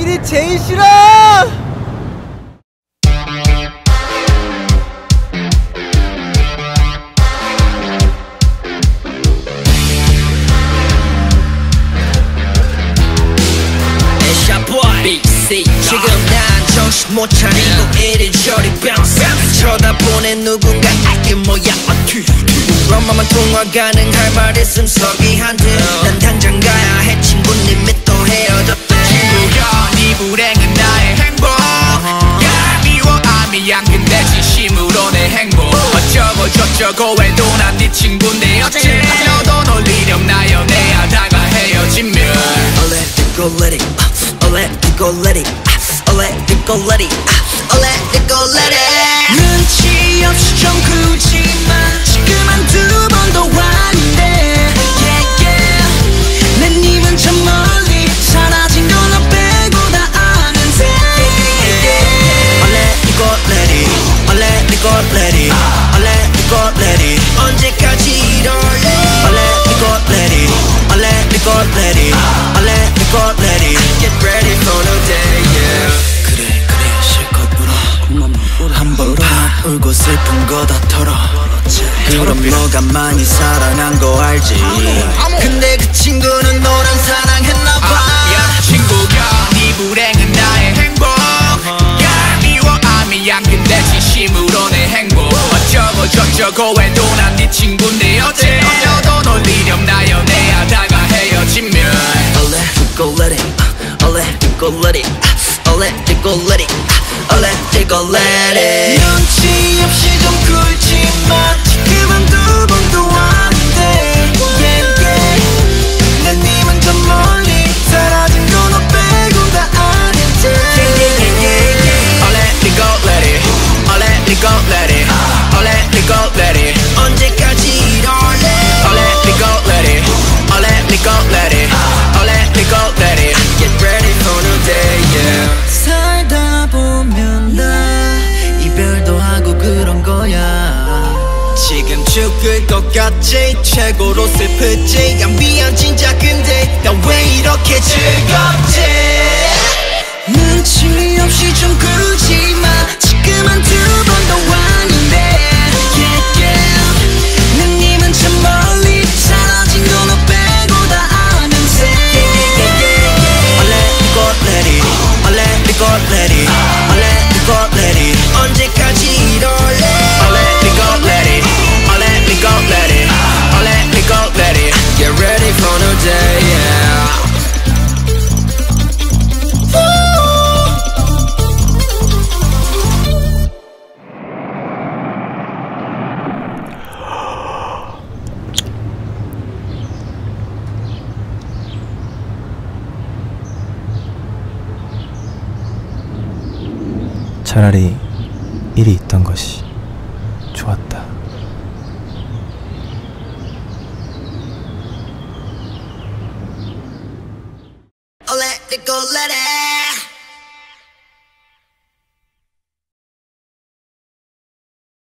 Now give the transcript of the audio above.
일이 제일 싫어. 지금 난 정신 못 차리고 이리저리 bounce 쳐다보는 누군가 이게 뭐야 엄마만 통화 가능할 말 있음 서기한 듯 난 당장 가야 해 친구님 또 헤어졌대 친구야 네 불행은 나의 행복 얄미워 아미양 근데 진심으로 내 행복 어쩌고 저쩌고 해도 난 네 친구인데 어째 너도 놀리렴 나 연애하다가 헤어지면 I'll let it go let it I'll let it go let it I'll let it go let it I'll let it go let it 눈치 없이 좀 굴지마 지금 한두 번도 왔는데 yeah yeah 내 님은 저 멀리 사라진 건 너 빼고 다 아는데 I'll let it go let it I'll let it go let it I'll let it go let it 언제까지 이럴래 I'll let it go let it I'll let it go let it I'll let it go let it Get ready for the day yeah 그래 실컷 울어 한 번만 울고 슬픈 거 다 털어 그럼 너가 많이 사랑한 거 알지 근데 그 친구는 너랑 사랑했나봐 야 친구야 네 불행은 나의 행복 얄미워 아미양 근데 진심으로 내 행복 어쩌고 저쩌고 해도 난 네 친구인데 어째 너도 놀리렴 나 연애하다가 헤어지면 I'll let it go let it I'll let it go let it I'll let it go let it I'll let it go let it 눈치 없이 좀 굴지마 지금 한두 번도 왔는데 yeah yeah 내 님은 저 멀리 사라진 건 너 빼고 다 아는데 yeah yeah yeah yeah I'll let it go let it I'll let it go let it I'll let it go let it 언제까지 이럴래 I'll let it go let it I'll let it go let it I'll let it go let it Get ready for new day yeah 살다 보면 나 이별도 하고 그런 거야 지금 죽을 것 같지 최고로 슬프지 야 미안 진짜 근데 나 왜 이렇게 즐겁지 눈치 없이 좀 굴지마 지금 한두 번도 왔는데 yeah yeah 내 님은 참 멀리 사라진 건 너 빼고 다 아는데 yeah yeah yeah I'll let it go let it I'll let it go let it I'll let it go let it 언제까지 이럴래 I'll let it go let it I'll let it go let it I'll let it go let it Get ready for new day yeah 차라리 일이 있던 것이